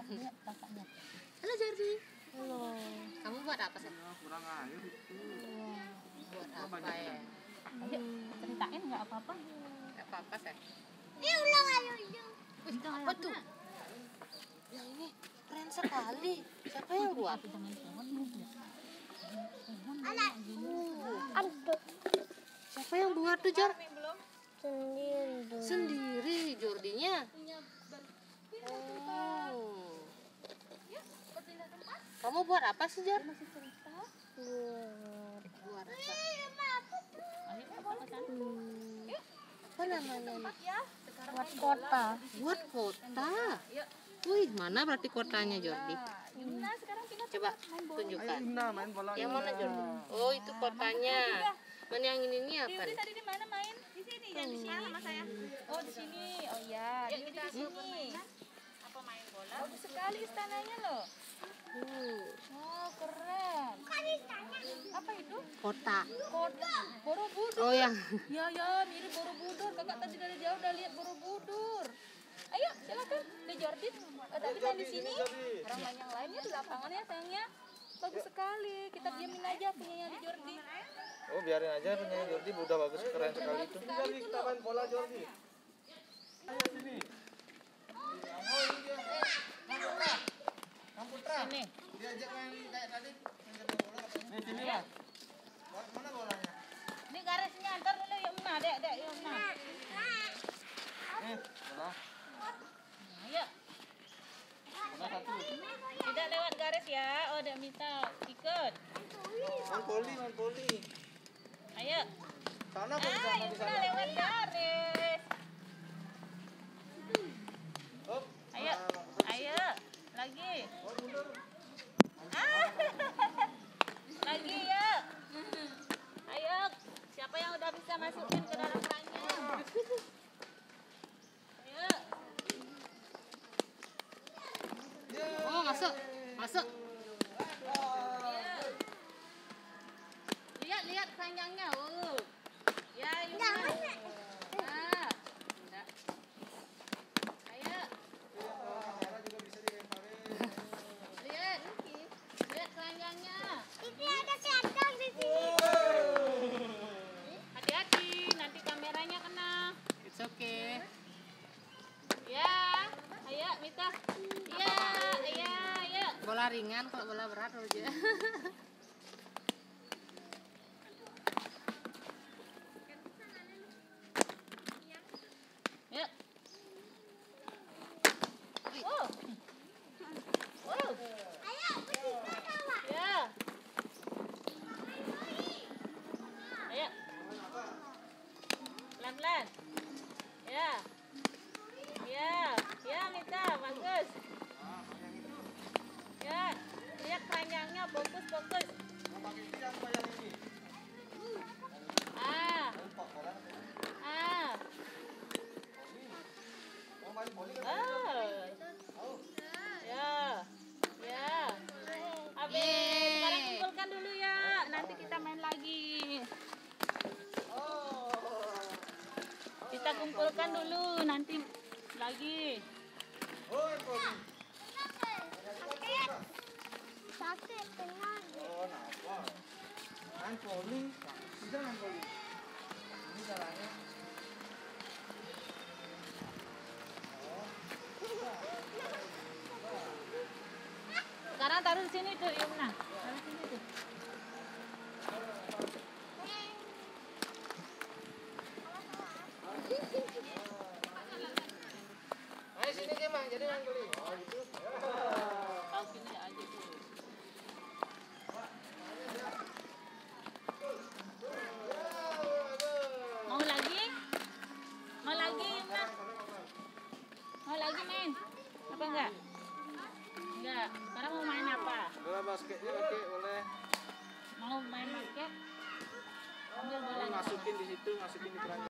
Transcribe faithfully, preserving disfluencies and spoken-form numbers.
Lihat kakaknya. Halo Jordi. Halo. Kamu buat apa sih? Kurang air itu. Buat apa ya? Ayo ceritain nggak apa-apa. Gak apa-apa sih. Ini ulang ayo itu. Wih, apa tuh? Ya ini keren sekali. Siapa yang buat? Jangan pohon ya. Anak. Aduh. Siapa yang buat tuh Jor? Sendiri dong. Sendiri Jordinya. Oh. Kamu buat apa sih Jor? Buat. Buat apa? Ayo apa-apa. Apa namanya? Buat kota. Buat kota. Wih, mana berarti kotanya Jordi? Coba tunjukkan. Nah, main bola. Yang mana Jordi? Oh, itu kotanya. Mana yang ini nih apa? Yudi tadi di mana main? Di sini, yang di sini sama saya. Oh, di sini. Oh ya, Yudi di sini. Apa main bola? Bagus sekali istananya loh. Uh, Oh, keren. Apa itu? kota. Kota Borobudur. Oh, yang Ya, ya, mirip Borobudur. Kakak tadi dari jauh udah lihat Borobudur. Ayo, silakan. Di Jordi. Eh, tadi main di sini. Orang main yang lainnya di lapangan ya, sayangnya. Bagus sekali. Kita diamin aja punyanya di Jordi. Oh, biarin aja punya Jordi udah bagus, keren sekali itu. Jordi, kita main bola Jordi. Ayo sini. Oh, ini dia. Main bola. Kamu Putra. Sini. Diajak main kayak tadi. Main bola. Nih sini lah. Mana bolanya? Ini garisnya antar dulu ya Una, Dek, Dek, ya Una. Nih, bola. Ayo. Bola satu. Tidak lewat garis ya. Oh, Dek minta ikut. Main poli, main poli. Ayo. Sana poli Ah, sana ya di Una sana. lewat garis. Hop. Ayo. Ayo. Lagi. Oh, mundur. Ah. Lagi ya. Ayo. Siapa yang udah bisa masukin ke dalam keranjang? Ayo. Oh, masuk. Masuk. Ayo. Lihat, lihat keranjangnya. Oh. Ya, Yuna. Nah. Enggak. Ayo. Kamera juga bisa dilemparin. Lihat. Lihat keranjangnya. Ini ada sendok di sini. Hati-hati, nanti kameranya kena. It's okay. Ya, ayo Mita. Ya, ya, ya. Bola ringan, kalau bola berat aja. Ya. Oh. Oh. Ayo, pergi ke bawah. Ya. Ayo. Pelan-pelan. Ya. Ya, ya Mita, bagus. Ya, lihat keranjangnya, fokus, fokus. Yang pakai ini yang bayar ini. Ah, Pak, bola. ah. Mau main poli kan? Oh. Ya. Ya. Habis. Sekarang kumpulkan dulu ya. Nanti kita main lagi. Kita kumpulkan dulu nanti lagi. Oh, poli. Sakit. Sakit tenang. Oh, napa? Main poli. Bisa main poli. Ini caranya. Sekarang taruh di sini tuh, Yumna.